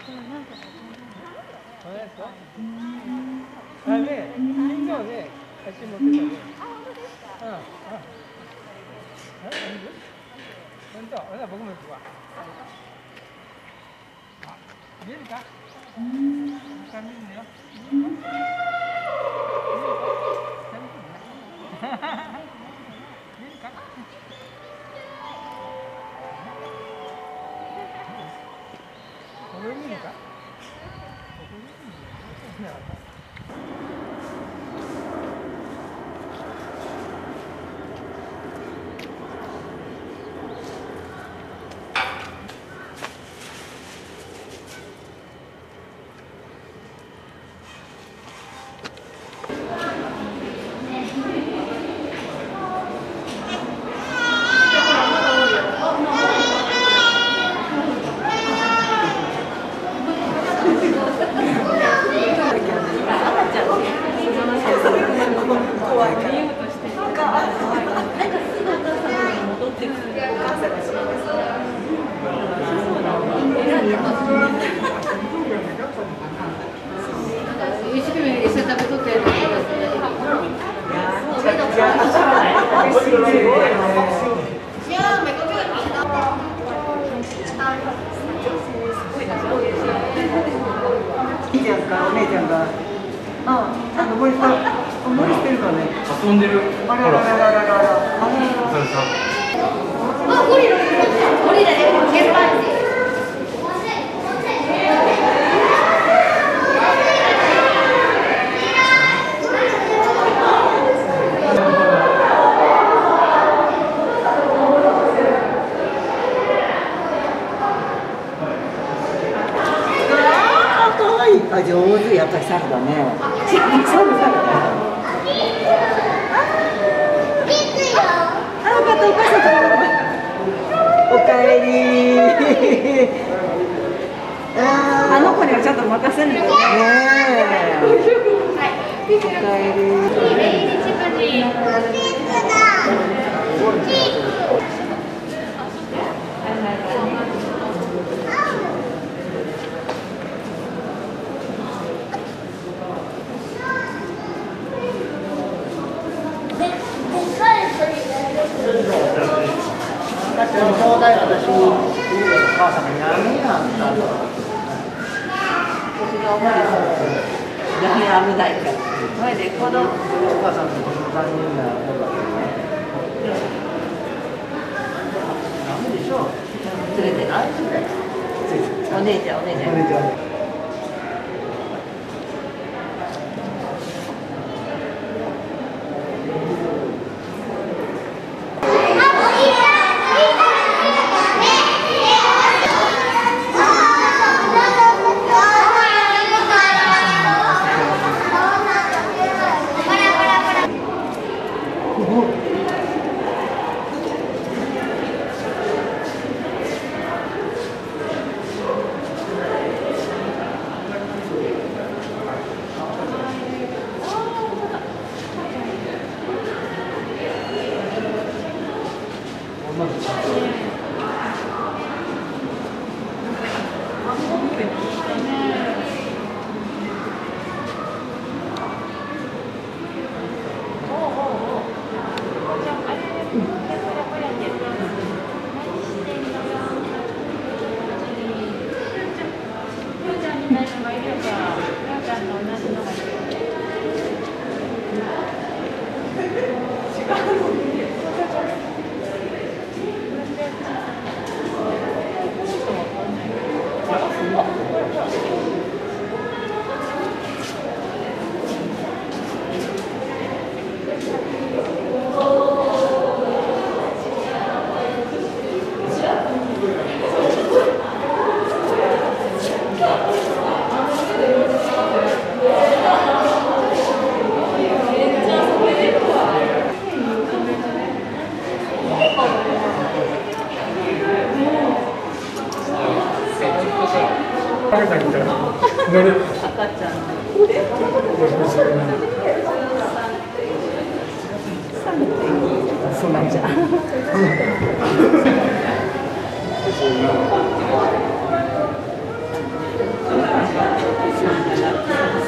あれね、金魚で写真持ってたね。本当、ほら僕も行くわ。見えるか？見えるよ。見えるか？これ見えるか？お姉ちゃんが、森してるかね。遊んでる。あららららららら。ゴリラでチンパンジー。上手、やっぱり猿だね。猿だね。あ、よかった、お母さんと。おかえり。あの子にはちょっと任せるんだね。おかえり。ちょうだい、私にお母さんがやめやんだ。私が思いです。危ないから。前でお母さんと残念な。ダメでしょ。連れてない。お姉ちゃん。乗る。赤ちゃん。そうなんじゃ。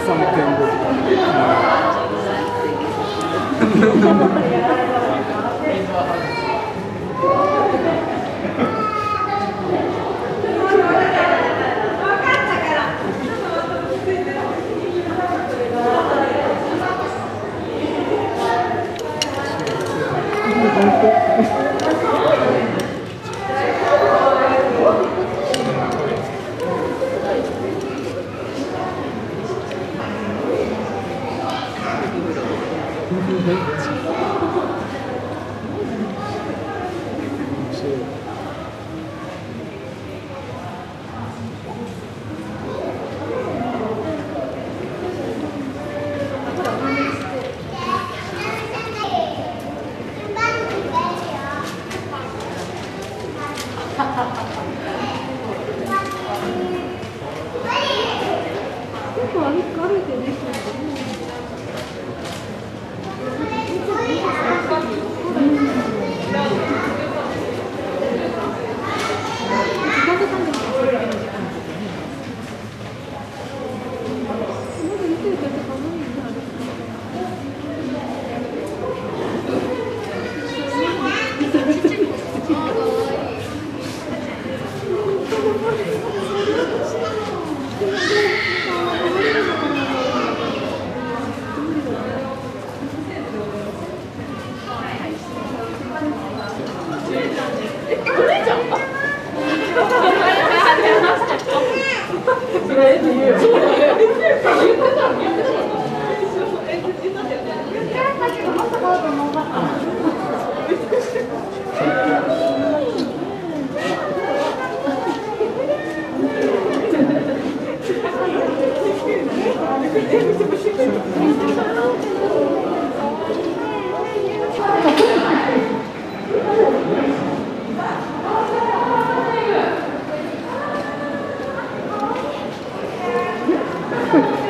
うん。